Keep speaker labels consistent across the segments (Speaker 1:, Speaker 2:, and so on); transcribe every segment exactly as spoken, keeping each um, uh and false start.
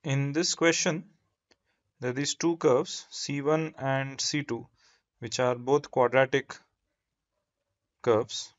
Speaker 1: In this question, there are these two curves, C one and C two, which are both quadratic curves.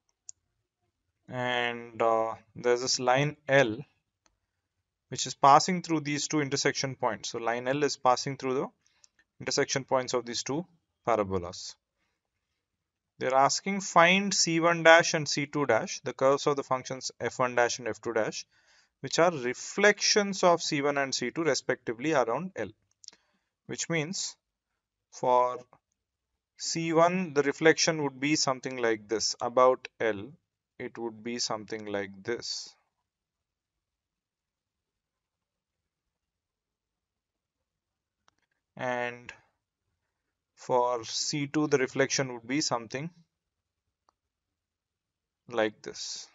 Speaker 1: And uh, there's this line L which is passing through these two intersection points. So line L is passing through the intersection points of these two parabolas. They're asking find C one dash and C two dash, the curves of the functions f one dash and f two dash, which are reflections of C one and C two respectively around L. Which means for C one, the reflection would be something like this. About L, it would be something like this. And for C two, the reflection would be something like this.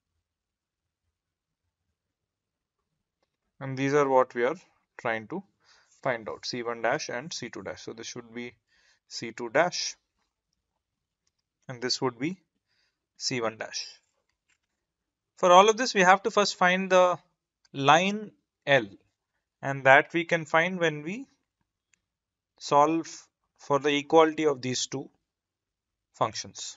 Speaker 1: And these are what we are trying to find out, C one dash and C two dash. So this should be C two dash and this would be C one dash. For all of this, we have to first find the line L, and that we can find when we solve for the equality of these two functions.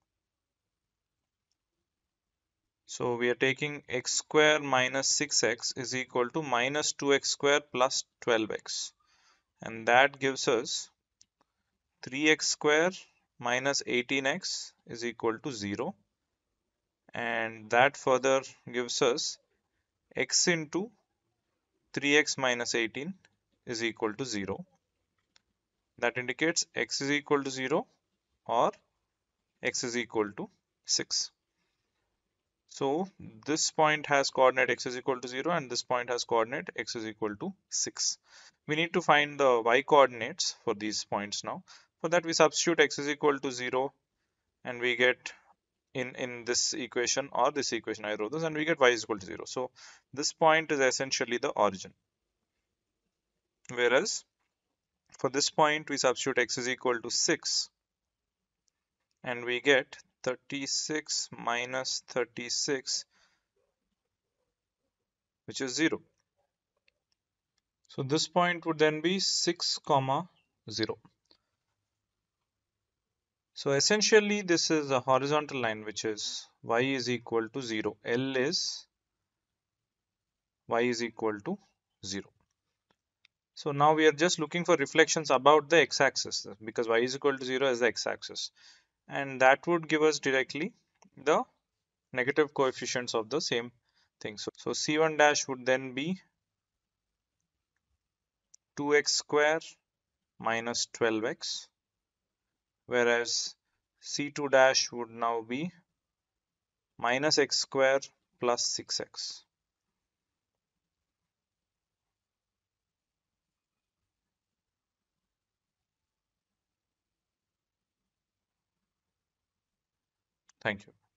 Speaker 1: So we are taking x square minus six x is equal to minus two x square plus twelve x, and that gives us three x square minus eighteen x is equal to zero, and that further gives us x into three x minus eighteen is equal to zero. That indicates x is equal to zero or x is equal to six. So this point has coordinate x is equal to zero and this point has coordinate x is equal to six. We need to find the y coordinates for these points now. For that we substitute x is equal to zero and we get in, in this equation or this equation I wrote this, and we get y is equal to zero. So this point is essentially the origin. Whereas for this point we substitute x is equal to six and we get thirty-six minus thirty-six, which is zero. So this point would then be six comma zero. So essentially this is a horizontal line which is y is equal to zero. L is y is equal to zero. So now we are just looking for reflections about the x-axis because y is equal to zero as the x-axis, and that would give us directly the negative coefficients of the same thing. So, so C one dash would then be two x square minus twelve x, whereas C two dash would now be minus x square plus six x. Thank you.